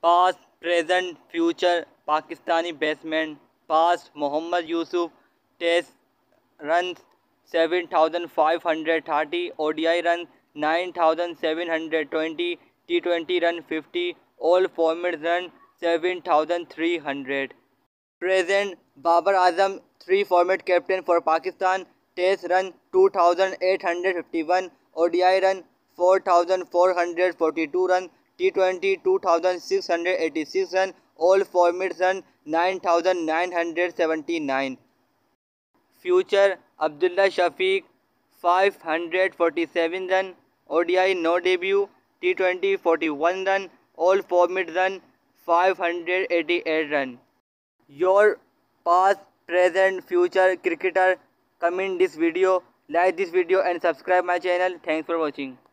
Past, present, future Pakistani batsman. Past, Mohammad Yusuf. Test runs 7,530. ODI runs 9,720. T20 run 50. All formats run 7,300. Present, Babar Azam, 3 format captain for Pakistan. Test run 2,851. ODI run 4,442 run. T20 2,686 run. All formats run 9,979. Future, Abdullah Shafiq, 547 run. ODI no debut. T20 41 run. All formats run 588 run. Your past, present, future cricketer comment this video, like this video and subscribe my channel. Thanks for watching.